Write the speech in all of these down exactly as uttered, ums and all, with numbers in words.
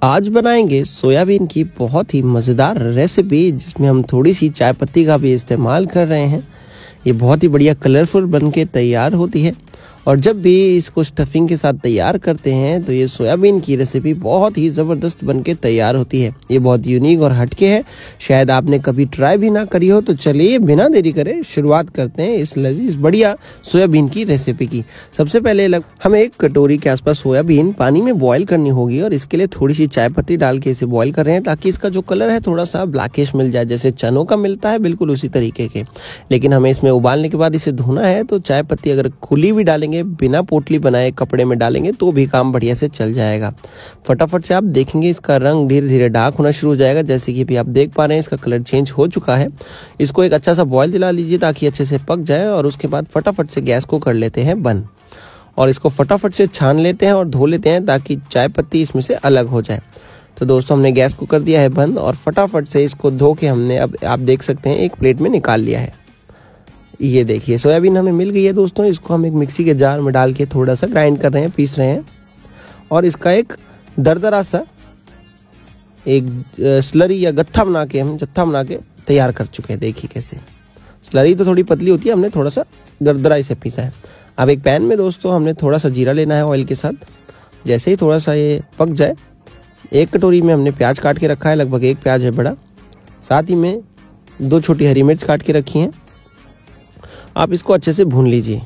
आज बनाएंगे सोयाबीन की बहुत ही मज़ेदार रेसिपी, जिसमें हम थोड़ी सी चाय पत्ती का भी इस्तेमाल कर रहे हैं। ये बहुत ही बढ़िया कलरफुल बनके तैयार होती है और जब भी इसको स्टफिंग के साथ तैयार करते हैं तो ये सोयाबीन की रेसिपी बहुत ही ज़बरदस्त बनके तैयार होती है। ये बहुत यूनिक और हटके है, शायद आपने कभी ट्राई भी ना करी हो। तो चलिए बिना देरी करे शुरुआत करते हैं इस लजीज बढ़िया सोयाबीन की रेसिपी की। सबसे पहले लग हमें एक कटोरी के आसपास सोयाबीन पानी में बॉयल करनी होगी और इसके लिए थोड़ी सी चाय पत्ती डाल के इसे बॉयल कर रहे हैं ताकि इसका जो कलर है थोड़ा सा ब्लैकिश मिल जाए, जैसे चनों का मिलता है बिल्कुल उसी तरीके के। लेकिन हमें इसमें उबालने के बाद इसे धोना है, तो चाय पत्ती अगर खुली भी डालेंगे, बिना पोटली बनाए कपड़े में डालेंगे तो भी काम बढ़िया से चल जाएगा। फटाफट से आप देखेंगे इसका रंग धीरे धीरे डार्क होना शुरू हो जाएगा। जैसे कि अभी आप देख पा रहे हैं इसका कलर चेंज हो चुका है। इसको एक अच्छा सा बॉयल दिला लीजिए ताकि अच्छे से पक जाए और उसके बाद फटाफट से गैस को कर लेते हैं बंद और इसको फटाफट से छान लेते हैं और धो लेते हैं ताकि चाय पत्ती इसमें से अलग हो जाए। तो दोस्तों हमने गैस को कर दिया है बंद और फटाफट से इसको धो के हमने अब आप देख सकते हैं एक प्लेट में निकाल लिया है। ये देखिए सोयाबीन हमें मिल गई है दोस्तों। इसको हम एक मिक्सी के जार में डाल के थोड़ा सा ग्राइंड कर रहे हैं, पीस रहे हैं और इसका एक दरदरा सा एक स्लरी या गत्था बना के हम जत्था बना के तैयार कर चुके हैं। देखिए कैसे, स्लरी तो थोड़ी पतली होती है, हमने थोड़ा सा दरदरा इसे पीसा है। अब एक पैन में दोस्तों हमने थोड़ा सा जीरा लेना है ऑयल के साथ। जैसे ही थोड़ा सा ये पक जाए, एक कटोरी में हमने प्याज काट के रखा है, लगभग एक प्याज है बड़ा, साथ ही में दो छोटी हरी मिर्च काट के रखी हैं। आप इसको अच्छे से भून लीजिए।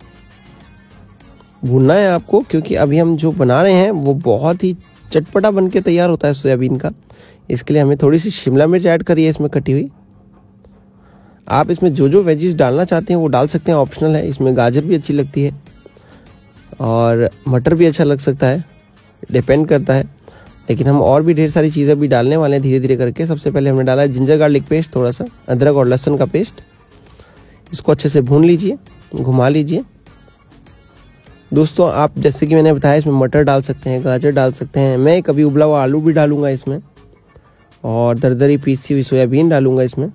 भूनना है आपको क्योंकि अभी हम जो बना रहे हैं वो बहुत ही चटपटा बन के तैयार होता है सोयाबीन का। इसके लिए हमें थोड़ी सी शिमला मिर्च ऐड करी है इसमें कटी हुई। आप इसमें जो जो वेजीज डालना चाहते हैं वो डाल सकते हैं, ऑप्शनल है। इसमें गाजर भी अच्छी लगती है और मटर भी अच्छा लग सकता है, डिपेंड करता है। लेकिन हम और भी ढेर सारी चीज़ें भी डालने वाले हैं धीरे धीरे करके। सबसे पहले हमने डाला है जिंजर गार्लिक पेस्ट, थोड़ा सा अदरक और लहसुन का पेस्ट। इसको अच्छे से भून लीजिए, घुमा लीजिए। दोस्तों आप जैसे कि मैंने बताया इसमें मटर डाल सकते हैं, गाजर डाल सकते हैं। मैं कभी उबला हुआ आलू भी डालूंगा इसमें और दरदरी पीसी हुई सोयाबीन डालूंगा इसमें।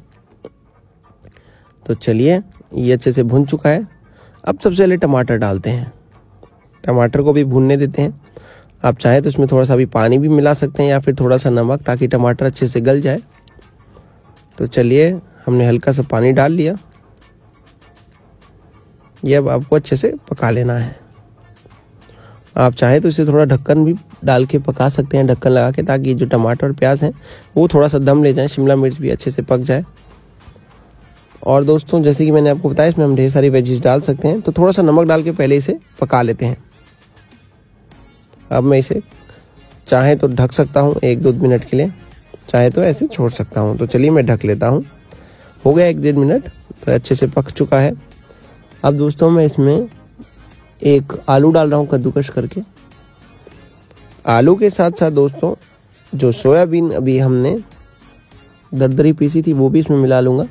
तो चलिए ये अच्छे से भुन चुका है। अब सबसे पहले टमाटर डालते हैं, टमाटर को भी भूनने देते हैं। आप चाहे तो इसमें थोड़ा सा भी पानी भी मिला सकते हैं या फिर थोड़ा सा नमक, ताकि टमाटर अच्छे से गल जाए। तो चलिए हमने हल्का सा पानी डाल लिया। ये अब आपको अच्छे से पका लेना है। आप चाहे तो इसे थोड़ा ढक्कन भी डाल के पका सकते हैं, ढक्कन लगा के, ताकि जो टमाटर और प्याज हैं वो थोड़ा सा दम ले जाए, शिमला मिर्च भी अच्छे से पक जाए। और दोस्तों जैसे कि मैंने आपको बताया इसमें हम ढेर सारी वेजीज डाल सकते हैं, तो थोड़ा सा नमक डाल के पहले इसे पका लेते हैं। अब मैं इसे चाहे तो ढक सकता हूँ एक दो मिनट के लिए, चाहे तो ऐसे छोड़ सकता हूँ। तो चलिए मैं ढक लेता हूँ। हो गया एक डेढ़ मिनट, तो अच्छे से पक चुका है। अब दोस्तों मैं इसमें एक आलू डाल रहा हूँ कद्दूकस करके। आलू के साथ साथ दोस्तों जो सोयाबीन अभी हमने दरदरी पीसी थी वो भी इसमें मिला लूँगा।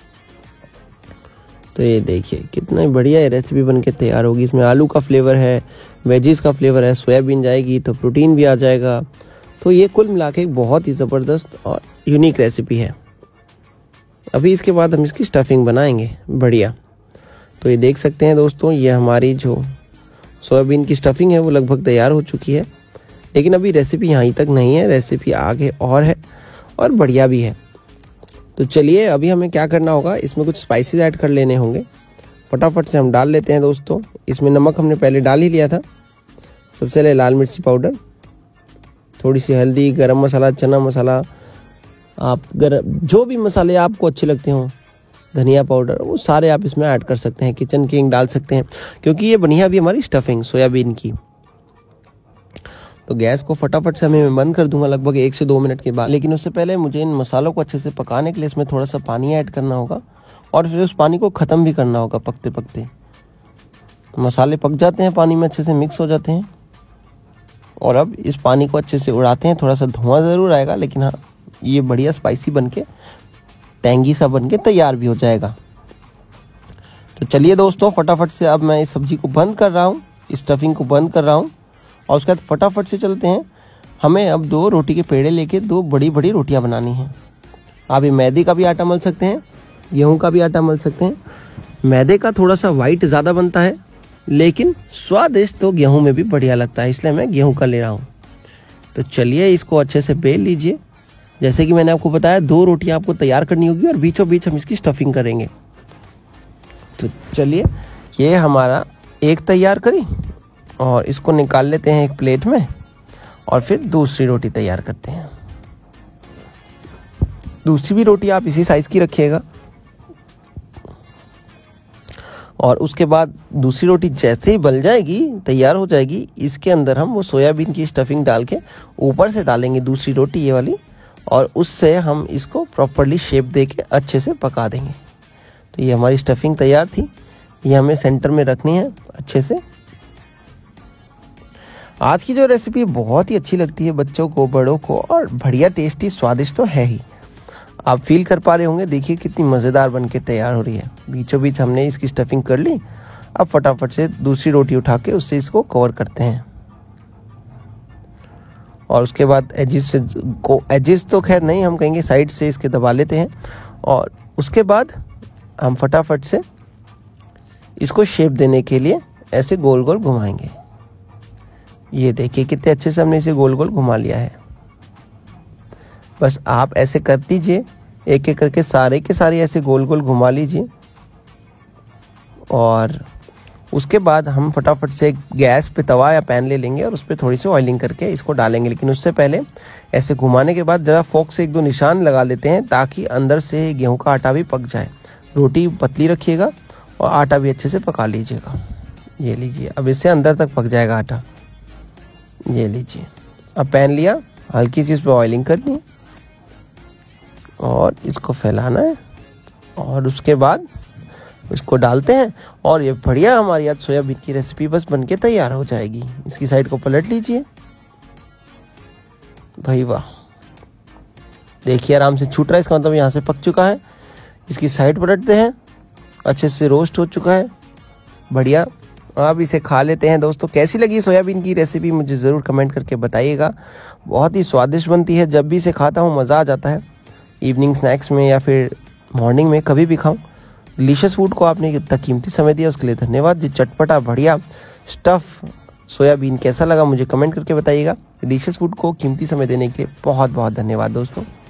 तो ये देखिए कितना बढ़िया ये रेसिपी बनके तैयार होगी। इसमें आलू का फ्लेवर है, वेजीज का फ्लेवर है, सोयाबीन जाएगी तो प्रोटीन भी आ जाएगा। तो ये कुल मिला के एक बहुत ही ज़बरदस्त और यूनिक रेसिपी है। अभी इसके बाद हम इसकी स्टफिंग बनाएंगे बढ़िया। तो ये देख सकते हैं दोस्तों, ये हमारी जो सोयाबीन की स्टफिंग है वो लगभग तैयार हो चुकी है। लेकिन अभी रेसिपी यहाँ तक नहीं है, रेसिपी आगे और है और बढ़िया भी है। तो चलिए अभी हमें क्या करना होगा, इसमें कुछ स्पाइसेस ऐड कर लेने होंगे। फटाफट से हम डाल लेते हैं दोस्तों। इसमें नमक हमने पहले डाल ही लिया था। सबसे पहले लाल मिर्ची पाउडर, थोड़ी सी हल्दी, गरम मसाला, चना मसाला, आप गरम जो भी मसाले आपको अच्छे लगते हों, धनिया पाउडर, वो सारे आप इसमें ऐड कर सकते हैं। किचन किंग डाल सकते हैं क्योंकि ये बढ़िया भी हमारी स्टफिंग सोयाबीन की। तो गैस को फटाफट से मैं बंद कर दूंगा लगभग एक से दो मिनट के बाद। लेकिन उससे पहले मुझे इन मसालों को अच्छे से पकाने के लिए इसमें थोड़ा सा पानी ऐड करना होगा और फिर उस पानी को ख़त्म भी करना होगा पकते पकते। मसाले पक जाते हैं, पानी में अच्छे से मिक्स हो जाते हैं और अब इस पानी को अच्छे से उड़ाते हैं। थोड़ा सा धुआं ज़रूर आएगा, लेकिन हाँ ये बढ़िया स्पाइसी बन के टैंगी सा बन के तैयार भी हो जाएगा। तो चलिए दोस्तों फटाफट से अब मैं इस सब्जी को बंद कर रहा हूँ, इस स्टफिंग को बंद कर रहा हूँ और उसके बाद फटाफट से चलते हैं। हमें अब दो रोटी के पेड़े लेके दो बड़ी बड़ी रोटियां बनानी हैं। आप ये मैदे का भी आटा मल सकते हैं, गेहूं का भी आटा मल सकते हैं। मैदे का थोड़ा सा वाइट ज़्यादा बनता है, लेकिन स्वादिष्ट तो गेहूं में भी बढ़िया लगता है, इसलिए मैं गेहूं का ले रहा हूँ। तो चलिए इसको अच्छे से बेल लीजिए। जैसे कि मैंने आपको बताया दो रोटियां आपको तैयार करनी होगी और बीचों बीच हम इसकी स्टफिंग करेंगे। तो चलिए ये हमारा एक तैयार करी और इसको निकाल लेते हैं एक प्लेट में और फिर दूसरी रोटी तैयार करते हैं। दूसरी भी रोटी आप इसी साइज़ की रखिएगा और उसके बाद दूसरी रोटी जैसे ही बन जाएगी, तैयार हो जाएगी, इसके अंदर हम वो सोयाबीन की स्टफिंग डाल के ऊपर से डालेंगे दूसरी रोटी ये वाली और उससे हम इसको प्रॉपरली शेप दे के अच्छे से पका देंगे। तो ये हमारी स्टफिंग तैयार थी, ये हमें सेंटर में रखनी है अच्छे से। आज की जो रेसिपी बहुत ही अच्छी लगती है बच्चों को, बड़ों को और बढ़िया टेस्टी स्वादिष्ट तो है ही। आप फील कर पा रहे होंगे, देखिए कितनी मज़ेदार बन के तैयार हो रही है। बीचों बीच हमने इसकी स्टफिंग कर ली। अब फटाफट से दूसरी रोटी उठा के उससे इसको कवर करते हैं और उसके बाद एजिस से को एजिस तो खैर नहीं, हम कहेंगे साइड से इसके दबा लेते हैं और उसके बाद हम फटाफट से इसको शेप देने के लिए ऐसे गोल गोल घुमाएंगे। ये देखिए कितने अच्छे से हमने इसे गोल गोल घुमा लिया है। बस आप ऐसे कर दीजिए, एक एक करके सारे के सारे ऐसे गोल गोल घुमा लीजिए और उसके बाद हम फटाफट से गैस पे तवा या पैन ले लेंगे और उस पर थोड़ी सी ऑयलिंग करके इसको डालेंगे। लेकिन उससे पहले ऐसे घुमाने के बाद ज़रा फोक से एक दो निशान लगा लेते हैं ताकि अंदर से गेहूं का आटा भी पक जाए। रोटी पतली रखिएगा और आटा भी अच्छे से पका लीजिएगा। ये लीजिए, अब इससे अंदर तक पक जाएगा आटा। ये लीजिए, अब पैन लिया, हल्की सी इस पर ऑयलिंग करनी है और इसको फैलाना है और उसके बाद इसको डालते हैं और ये बढ़िया हमारी आज सोयाबीन की रेसिपी बस बनके तैयार हो जाएगी। इसकी साइड को पलट लीजिए। भाई वाह, देखिए आराम से छूट रहा है, इसका मतलब यहाँ से पक चुका है। इसकी साइड पलटते हैं, अच्छे से रोस्ट हो चुका है, बढ़िया। अब इसे खा लेते हैं। दोस्तों कैसी लगी सोयाबीन की रेसिपी मुझे ज़रूर कमेंट करके बताइएगा। बहुत ही स्वादिष्ट बनती है, जब भी इसे खाता हूँ मज़ा आ जाता है। इवनिंग स्नैक्स में या फिर मॉर्निंग में कभी भी खाऊं। डिलीशियस फूड को आपने इतना कीमती समय दिया उसके लिए धन्यवाद। जी चटपटा बढ़िया स्टफ़ सोयाबीन कैसा लगा मुझे कमेंट करके बताइएगा। डिलीशियस फूड को कीमती समय देने के लिए बहुत बहुत धन्यवाद दोस्तों।